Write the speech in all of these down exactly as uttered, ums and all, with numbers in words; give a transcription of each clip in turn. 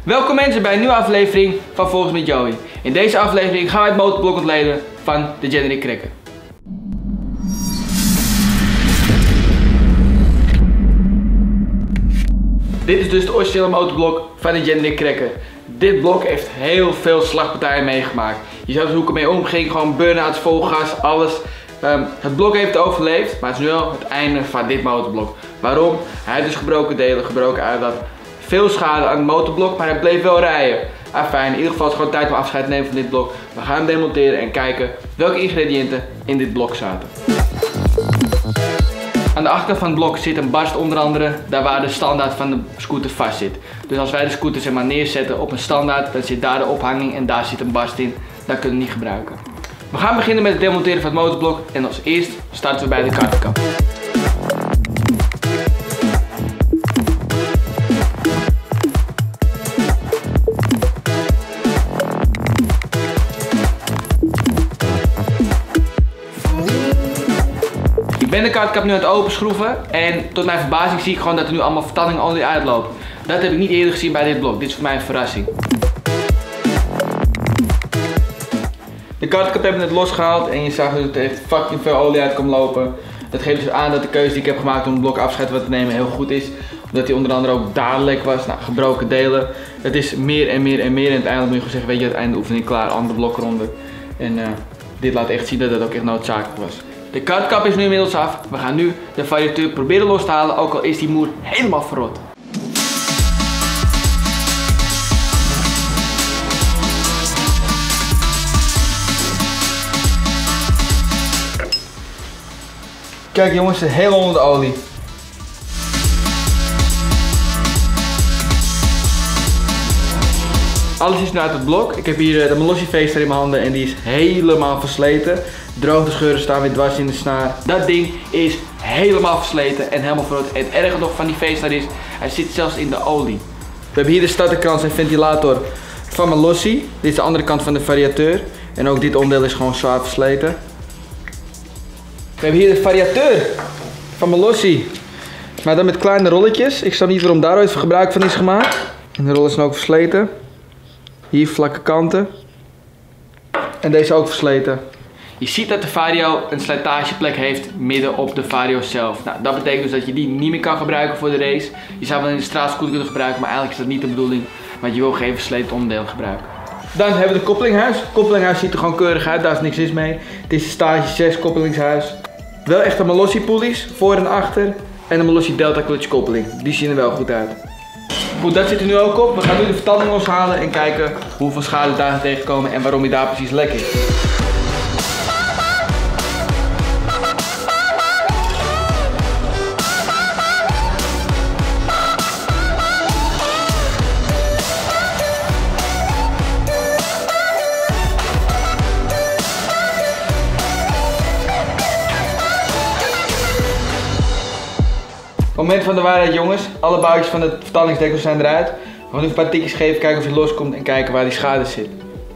Welkom mensen bij een nieuwe aflevering van Volgens met Joey. In deze aflevering gaan wij het motorblok ontleden van de Generic Cracker. Dit is dus de originele motorblok van de Generic Cracker. Dit blok heeft heel veel slagpartijen meegemaakt. Je zou er hoe ik ermee omging, gewoon burn-outs, vol gas, alles. Um, het blok heeft het overleefd, maar het is nu al het einde van dit motorblok. Waarom? Hij heeft dus gebroken delen, gebroken uitlaat. Veel schade aan het motorblok, maar hij bleef wel rijden. Ah, fijn, in ieder geval is het gewoon tijd om afscheid te nemen van dit blok. We gaan hem demonteren en kijken welke ingrediënten in dit blok zaten. Aan de achterkant van het blok zit een barst onder andere, daar waar de standaard van de scooter vast zit. Dus als wij de scooter zeg maar neerzetten op een standaard, dan zit daar de ophanging en daar zit een barst in. Dat kunnen we niet gebruiken. We gaan beginnen met het demonteren van het motorblok en als eerst starten we bij de kartenkap. Ik ben de kartkap nu aan het openschroeven en tot mijn verbazing zie ik gewoon dat er nu allemaal vertandingolie uitloopt. Dat heb ik niet eerder gezien bij dit blok. Dit is voor mij een verrassing. De kartkap hebben we net losgehaald en je zag dat er echt fucking veel olie uit kwam lopen. Dat geeft dus aan dat de keuze die ik heb gemaakt om het blok afscheid te nemen heel goed is. Omdat hij onder andere ook dadelijk was. Nou, gebroken delen. Het is meer en meer en meer en uiteindelijk moet je gewoon zeggen, weet je, het einde oefening klaar, andere blok eronder. En uh, dit laat echt zien dat het ook echt noodzakelijk was. De kartkap is nu inmiddels af. We gaan nu de variateur proberen los te halen, ook al is die moer helemaal verrot. Kijk jongens, het hele onder de olie. Alles is nu uit het blok. Ik heb hier de Malossi Facer in mijn handen en die is helemaal versleten. Droogte scheuren staan weer dwars in de snaar. Dat ding is helemaal versleten en helemaal verrot. En het erge nog van die Facer is, hij zit zelfs in de olie. We hebben hier de starterkrans en ventilator van Malossi. Dit is de andere kant van de variateur. En ook dit onderdeel is gewoon zwaar versleten. We hebben hier de variateur van Malossi. Maar dan met kleine rolletjes. Ik snap niet waarom daar ooit gebruik van is gemaakt. En de rollen zijn ook versleten. Hier vlakke kanten. En deze ook versleten. Je ziet dat de vario een slijtageplek heeft midden op de vario zelf. Nou, dat betekent dus dat je die niet meer kan gebruiken voor de race. Je zou wel in de straatscooter kunnen gebruiken, maar eigenlijk is dat niet de bedoeling. Want je wil geen versleten onderdeel gebruiken. Dan hebben we de koppelinghuis. Het koppelinghuis ziet er gewoon keurig uit, daar is niks mis mee. Het is een stage zes koppelingshuis. Wel echt een Malossi pulleys, voor en achter. En een Malossi Delta clutch koppeling. Die zien er wel goed uit. Goed, dat zit er nu ook op. We gaan nu de vertanding loshalen en kijken hoeveel schade daar gaat tegenkomen en waarom hij daar precies lek is. Moment van de waarheid jongens, alle boutjes van de vertandingsdeksel zijn eruit. We gaan nu een paar tikjes geven, kijken of hij loskomt en kijken waar die schade zit.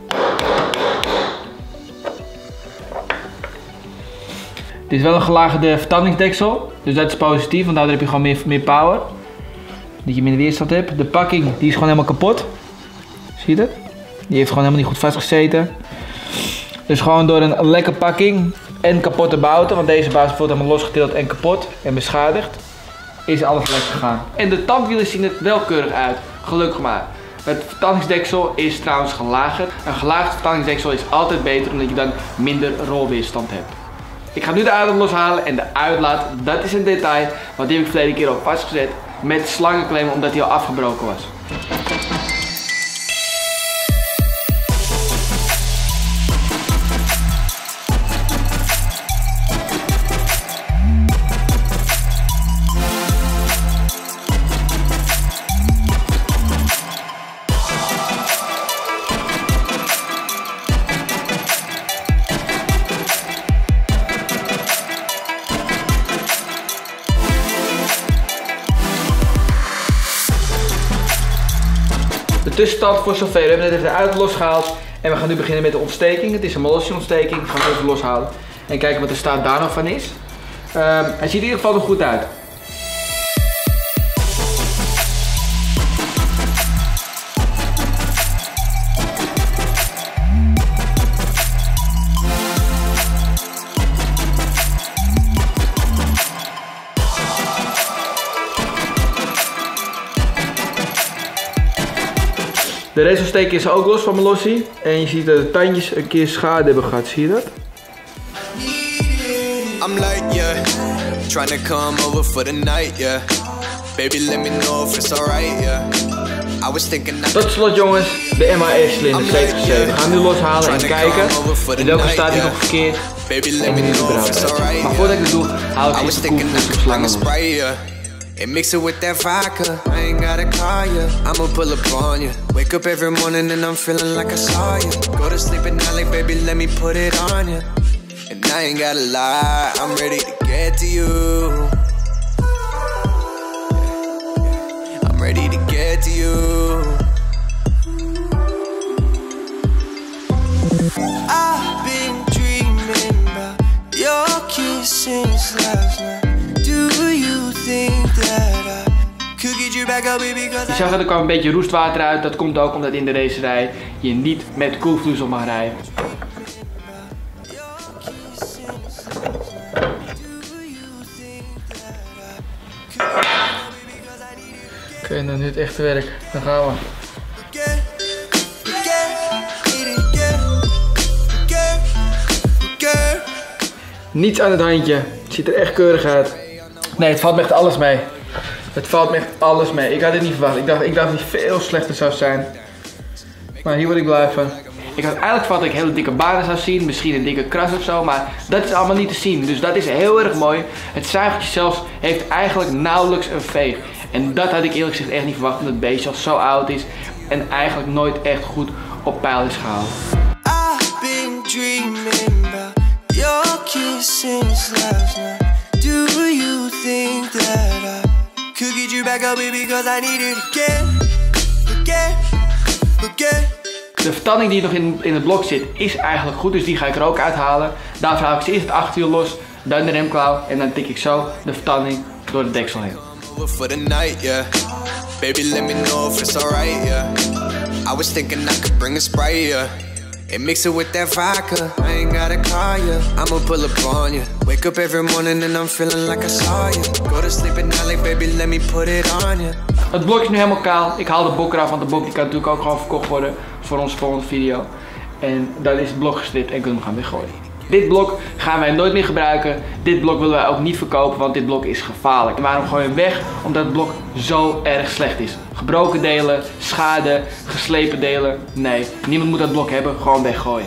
Dit is wel een gelagerde vertandingsdeksel, dus dat is positief, want daardoor heb je gewoon meer, meer power. Dat je minder weerstand hebt. De pakking die is gewoon helemaal kapot. Zie je dat? Die heeft gewoon helemaal niet goed vastgezeten. Dus gewoon door een lekke pakking en kapotte bouten, want deze baas wordt helemaal losgetild en kapot en beschadigd. Is alles lek gegaan. En de tandwielen zien er wel keurig uit. Gelukkig maar. Het vertandingsdeksel is trouwens gelagerd. Een gelaagd vertandingsdeksel is altijd beter omdat je dan minder rolweerstand hebt. Ik ga nu de uitlaat loshalen en de uitlaat, dat is een detail. Want die heb ik verleden keer al vastgezet met slangenclaim omdat die al afgebroken was. De tussenstand voor zover. We hebben net even de uit losgehaald en we gaan nu beginnen met de ontsteking. Het is een Malossi ontsteking. We gaan het even loshalen en kijken wat de staat daar nog van is. Uh, hij ziet in ieder geval er goed uit. De racelsteek is ook los van mijn lossie. En je ziet dat de tandjes een keer schade hebben gehad. Zie je dat? I'm like, yeah, trying to come over for the night, yeah. Baby, let me know if it's alright, yeah. I was thinking. Tot slot jongens, de M A S-cilinder zeven zeven. We gaan hem nu loshalen en kijken in welke staat hij nog verkeerd en wanneer hij eruit gaat. Maar voordat ik dat doe, haal ik eerst de koelvloes op slangen los. And mix it with that vodka, I ain't gotta call you, I'ma pull up on you. Wake up every morning and I'm feeling like I saw you. Go to sleep at night like baby let me put it on you. And I ain't gotta lie, I'm ready to get to you. I'm ready to get to you. I've been dreaming about your kiss since last night. Do you think that I could get you back up, baby? Je zag dat er kwam een beetje roestwater uit. Dat komt ook omdat in de racerij je niet met koelvloes op mag rijden. Oké, okay, dan nu het echte werk. Dan gaan we. Niets aan het handje. Het ziet er echt keurig uit. Nee, het valt me echt alles mee. Het valt me echt alles mee. Ik had het niet verwacht. Ik dacht, ik dacht dat het veel slechter zou zijn. Maar hier word ik blij van. Ik had eigenlijk verwacht dat ik hele dikke banen zou zien. Misschien een dikke kras of zo. Maar dat is allemaal niet te zien. Dus dat is heel erg mooi. Het zuigertje zelfs heeft eigenlijk nauwelijks een veeg. En dat had ik eerlijk gezegd echt niet verwacht. Omdat het beestje al zo oud is. En eigenlijk nooit echt goed op peil is gehaald. I've been dreaming about your kiss since last night. Do you think that I could get you back up, baby? Cause I need it again, again, again. De vertanding die nog in, in het blok zit is eigenlijk goed, dus die ga ik er ook uithalen. Daarvoor haal ik eerst het achterwiel los, dan de remklauw en dan tik ik zo de vertanding door de deksel heen. For the night, yeah. Baby, let me know if it's alright, yeah. I was thinking I could bring a Sprite, yeah. And mix it with that vodka, I ain't gotta call you, I'ma pull up on you. Wake up every morning and I'm feeling like I saw you. Go to sleep at night like baby let me put it on you. Het blok is nu helemaal kaal. Ik haal de bok eraf, want de bok die kan natuurlijk ook gewoon verkocht worden voor onze volgende video. En dan is het blok gestript en kunnen we hem gaan weggooien. Dit blok gaan wij nooit meer gebruiken. Dit blok willen wij ook niet verkopen, want dit blok is gevaarlijk. En waarom gooien we hem weg? Omdat het blok zo erg slecht is. Gebroken delen, schade, geslepen delen. Nee, niemand moet dat blok hebben, gewoon weggooien.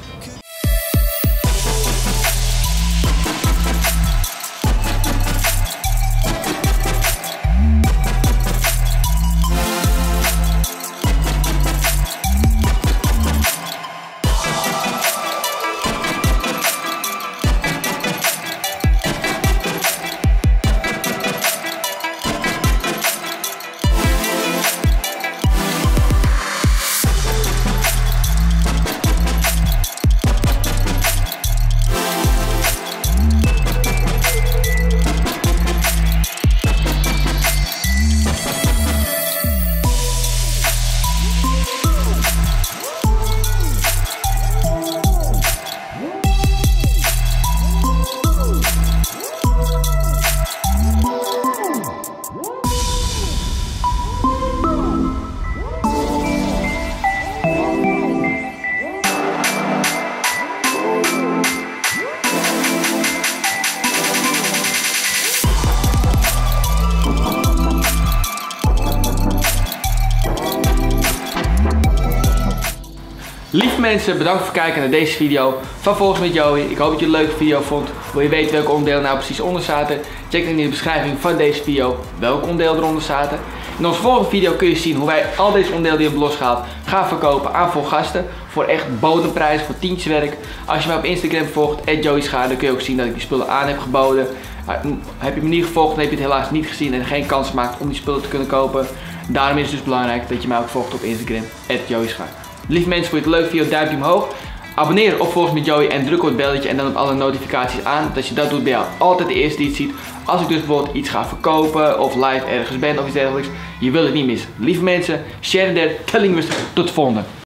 Lieve mensen, bedankt voor het kijken naar deze video van Volgens met Joey. Ik hoop dat je het een leuke video vond. Wil je weten welke onderdelen nou precies onder zaten? Check dan in de beschrijving van deze video welke onderdelen eronder zaten. In onze volgende video kun je zien hoe wij al deze onderdelen die we hebben losgehaald gaan verkopen aan vol gasten. Voor echt bodemprijs, voor tientjes werk. Als je mij op Instagram volgt, at Joey Schaar, dan kun je ook zien dat ik die spullen aan heb geboden. Heb je me niet gevolgd, dan heb je het helaas niet gezien en geen kans gemaakt om die spullen te kunnen kopen. Daarom is het dus belangrijk dat je mij ook volgt op Instagram, at Joey Schaar. Lieve mensen, vond je het een leuke video, duimpje omhoog. Abonneer op Volgens met Joey en druk op het belletje en dan op alle notificaties aan. Dat als je dat doet, ben je altijd de eerste die het ziet. Als ik dus bijvoorbeeld iets ga verkopen of live ergens ben of iets dergelijks. Je wil het niet missen. Lieve mensen, share it there, telling us. Tot de volgende.